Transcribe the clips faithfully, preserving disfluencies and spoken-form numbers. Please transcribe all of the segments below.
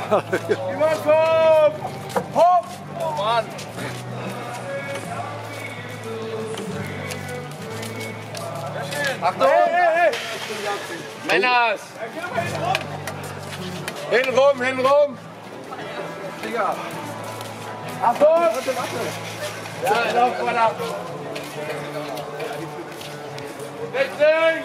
Überkommen! Hopp! Oh Mann! Achtung! Hey, hey, hey. Männers! Hinrum, hinrum! Digga! Achtung! Warte, warte! Ja, lauf mal ab! Wechseln!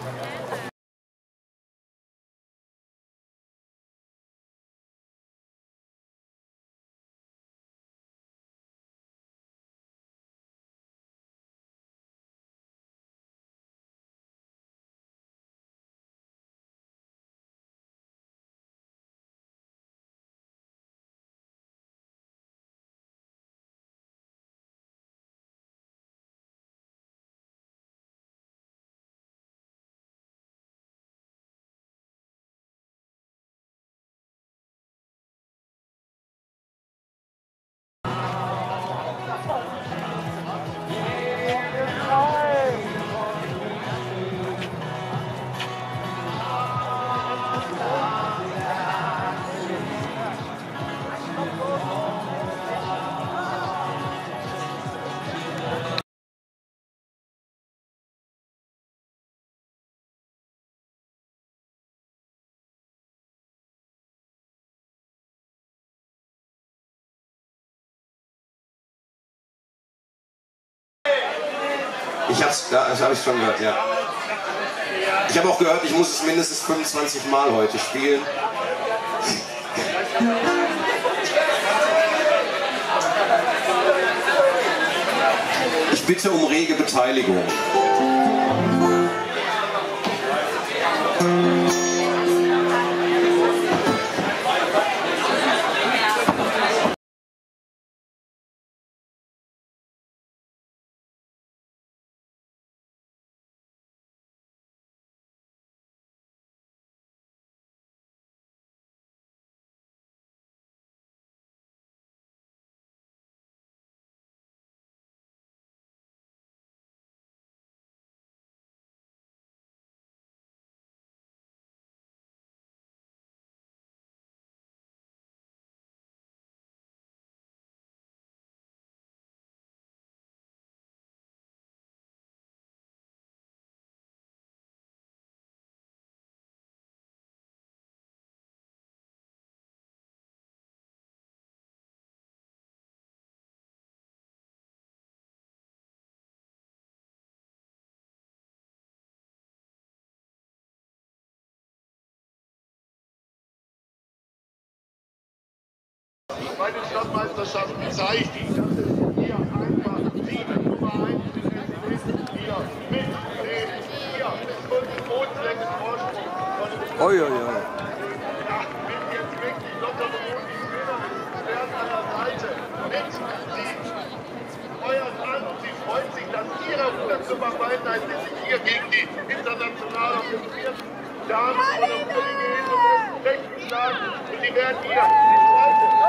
Ich hab's, das habe ich schon gehört, ja. Ich habe auch gehört, ich muss es mindestens fünfundzwanzig Mal heute spielen. Ich bitte um rege Beteiligung. Bei den Stadtmeisterschaften zeigt hier einfach sieben Nummer eins hier mit dem hier fünf Bootslängen Vorsprung. Oi, oi, oi. Ja, mit jetzt wirklich locker bewohnt die Spieler werden an der Seite mit. Sie feuern an und sie freuen sich, dass ihre Ruderzusammenarbeit sich hier gegen die international organisierten Damen oder Kollegen hin und rechts schlagen und die werden hier die zweite